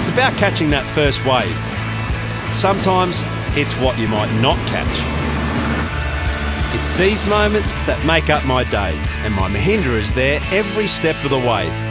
It's about catching that first wave. Sometimes it's what you might not catch. It's these moments that make up my day, and my Mahindra is there every step of the way.